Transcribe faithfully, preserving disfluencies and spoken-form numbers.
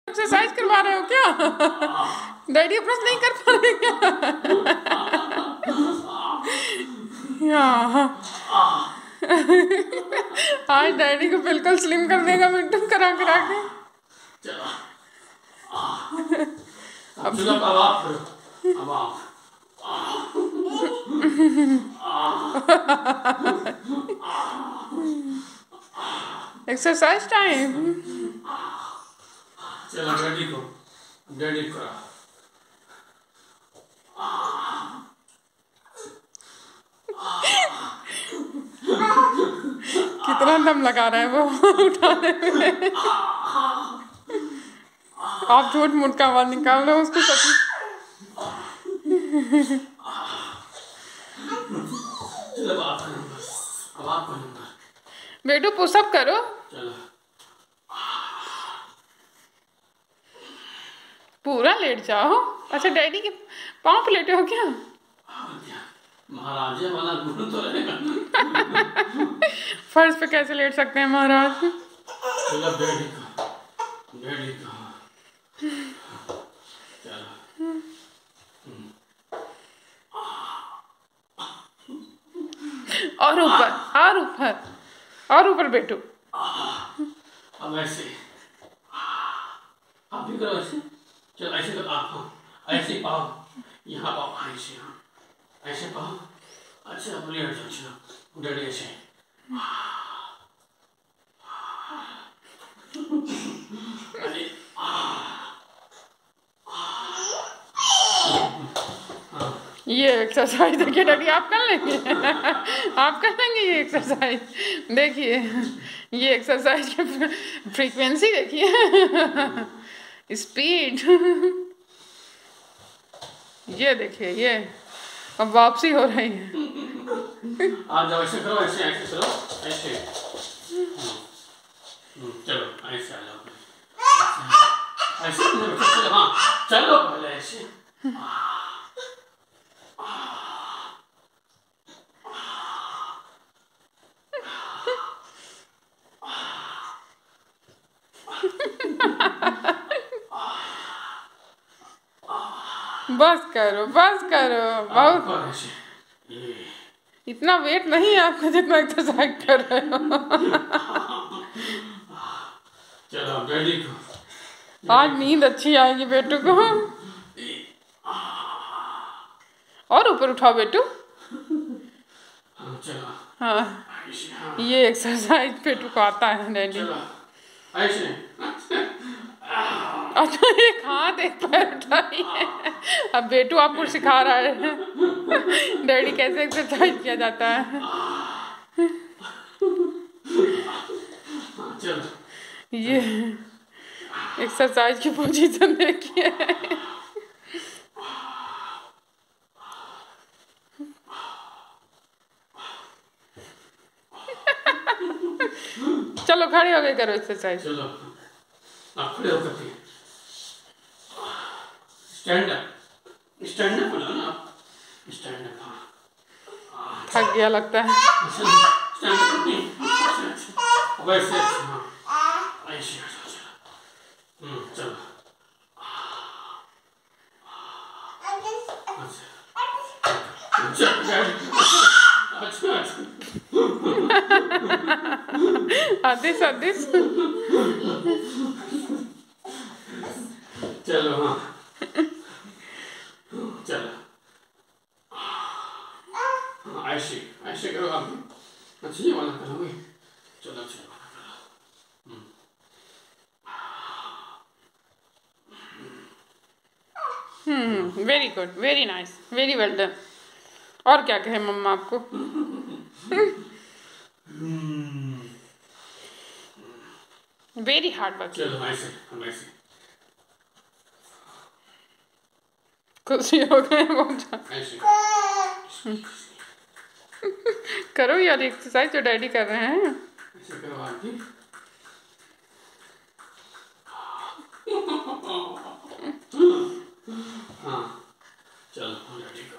Exercise करवा रहे हो क्या? डैडी अपना नहीं कर पा रहे क्या? आज डैडी को बिल्कुल स्लिम कर देगा मिट्टू करा करा के। अब एक्सरसाइज टाइम। चलो डैडी को डैडी को कितना दम लगा रहा है वो उठाने में। आप झूठ मूठ का आवाज निकाल रहे हो उसको सच। चलो आप अब आप बेटू पुशअप करो। चलो पूरा लेट जाओ। अच्छा डैडी के पाँव पे लेटे हो क्या? महाराज वाला गुण तो रहेगा। फर्श पे कैसे लेट सकते हैं महाराज? चलो डैडी का डैडी का चलो और ऊपर और ऊपर और ऊपर बेटू। अब ऐसे आप भी करो ऐसे। चलो ऐसे करो आप ऐसे पाओ यहाँ पाओ ऐसे ऐसे पाओ। अच्छा अब लेट जाओ। चलो डैडी ऐसे अरे ये एक्सरसाइज देखिए डैडी आप कर लेंगे। आप कर लेंगे ये एक्सरसाइज। देखिए ये एक्सरसाइज की फ्रीक्वेंसी देखिए, स्पीड। ये देखिए ये अब वापसी हो रही है। आप जाओ ऐसे करो ऐसे ऐसे करो ऐसे। चलो ऐसे आ जाओ ऐसे। चलो हाँ चलो पहले ऐसे। बस करो बस करो बहुत। इतना वेट नहीं है आपका जितना एक्सरसाइज कर रहे हो। चलो डैडी को आज नींद अच्छी आएगी बेटू को। और ऊपर उठाओ बेटू। चलो हाँ ये एक्सरसाइज बेटू को आता है डैडी। ऐसे अच्छा एक हाथ एक पैर उठाई है। अब बेटू आपको सिखा रहा है डैडी कैसे एक्सरसाइज किया जाता है। ये एक्सरसाइज की पोजीशन देखिए। चलो खड़े हो गए करो एक्सरसाइज। चलो आप खड़े होकर स्टैंड अप स्टैंड अप बोलो ना। स्टैंड अप हाँ थक गया लगता है। स्टैंड अप नहीं वैसे हाँ ऐसे हम्म चलो अच्छा अच्छा आदिश आदिश चलो हाँ चलो हाँ ऐसे ऐसे करो आप। अच्छा ये वाला करोगे। चलो अच्छा वाला करो। Hmm very good very nice very well done. और क्या कहे मम्मा आपको? Very hard work. चलो ऐसे हम ऐसे खुशी हो गए बहुत। ऐसे करो यार एक्सरसाइज जो डैडी कर रहे हैं। ऐसे करो आप भी। हाँ चलो डैडी को